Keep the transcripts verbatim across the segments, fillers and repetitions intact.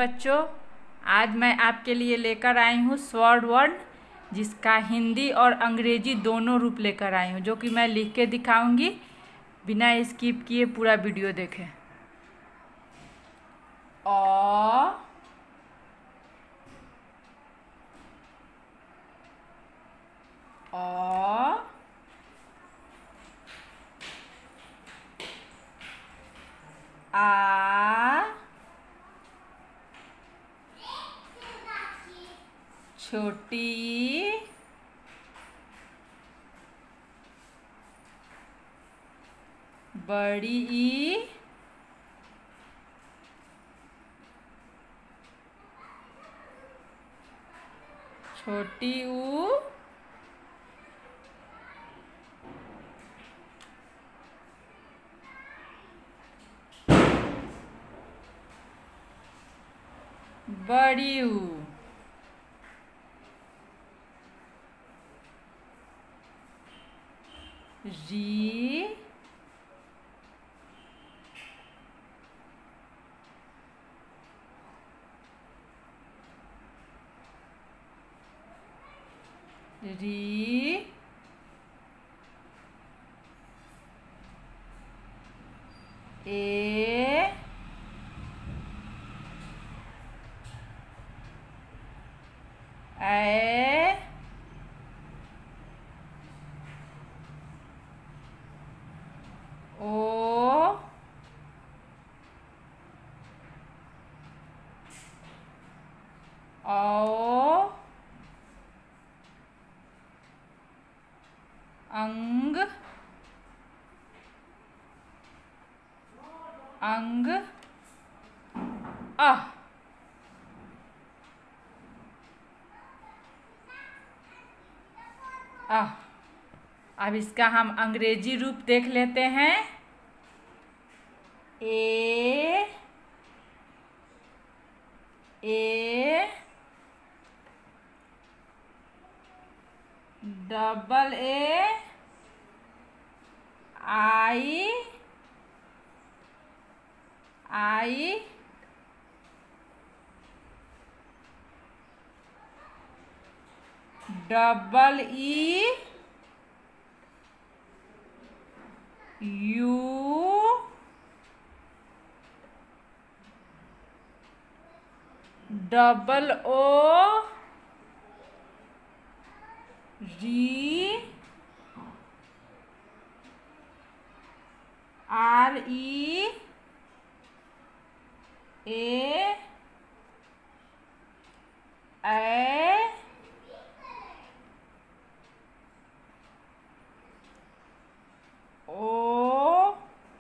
बच्चों, आज मैं आपके लिए लेकर आई हूँ स्वर वर्ण, जिसका हिंदी और अंग्रेजी दोनों रूप लेकर आई हूँ, जो कि मैं लिख के दिखाऊंगी। बिना स्किप किए पूरा वीडियो देखें। अ अ आ छोटी बड़ी ई छोटी ऊ बड़ी ऊ। री री ए ए ओ औ अंग अंग अ। अ अब इसका हम अंग्रेजी रूप देख लेते हैं। A A double A I I double E U double O री आर ई ए ए ओ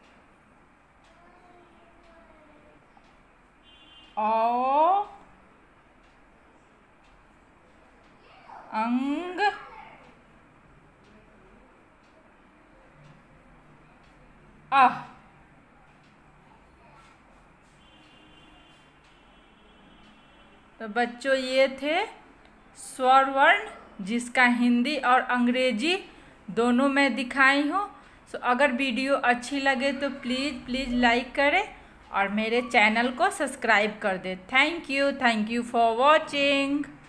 औ अंग अ। तो बच्चों, ये थे स्वर वर्ण, जिसका हिंदी और अंग्रेजी दोनों में दिखाई हूँ। सो अगर वीडियो अच्छी लगे तो प्लीज़ प्लीज़ लाइक करें और मेरे चैनल को सब्सक्राइब कर दें। Thank you thank you for watching.